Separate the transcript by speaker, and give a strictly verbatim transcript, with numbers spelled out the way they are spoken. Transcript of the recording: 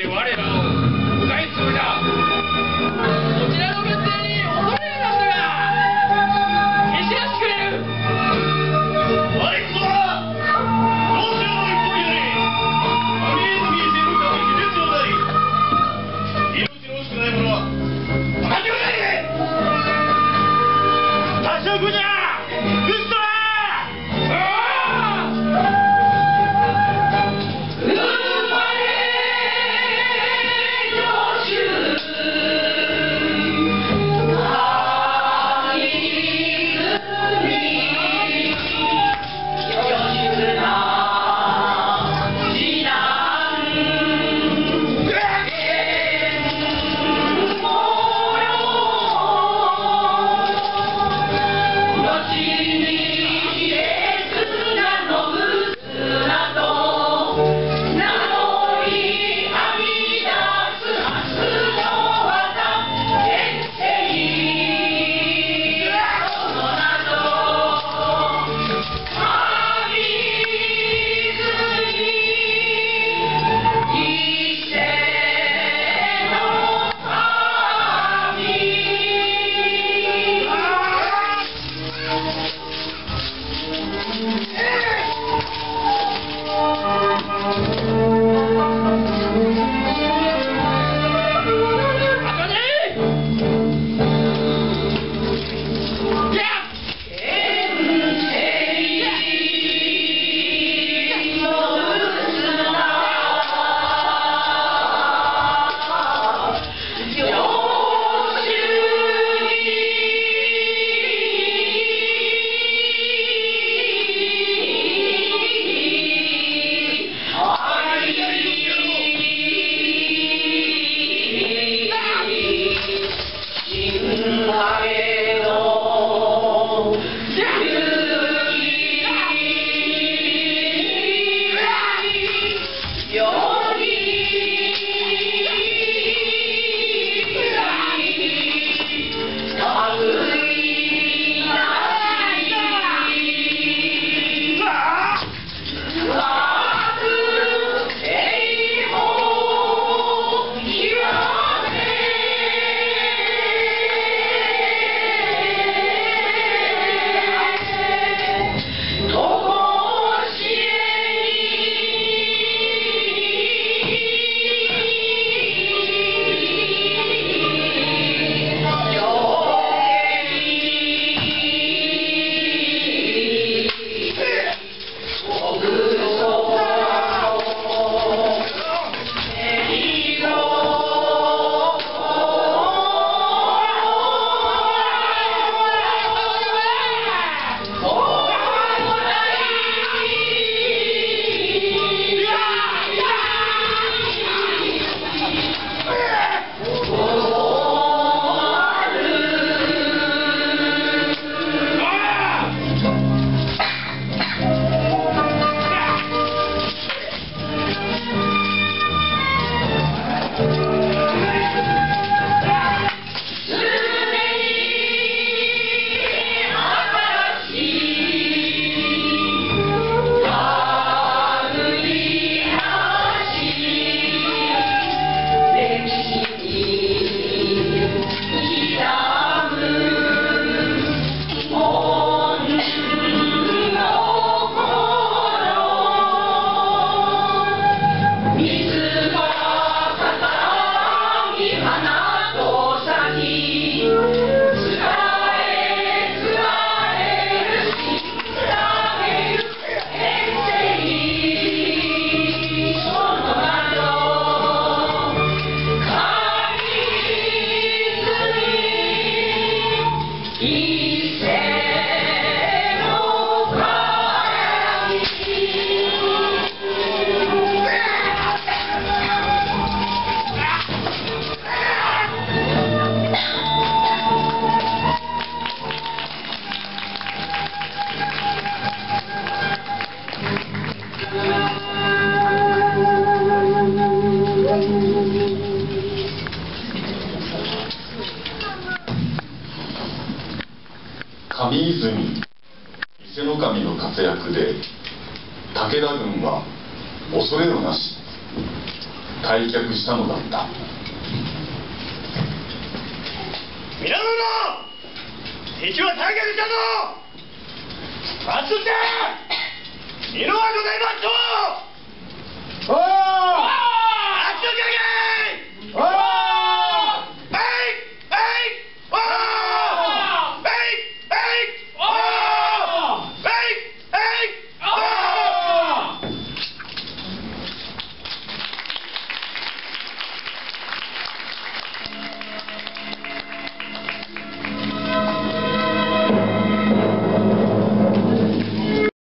Speaker 1: て我らを迎えつるじゃ。こちらの軍勢に恐れなしが消し出してくれる。
Speaker 2: 我こそはロシアの一本よりアミエズミエセルカの秘密をなり、命の惜しくない者は何をないで多色じゃ。
Speaker 3: 上泉伊勢守の活躍で武田軍は恐れのなし。 退却したのだった。
Speaker 2: 皆の者、敵は退却したぞ。待つって、見のはございますと。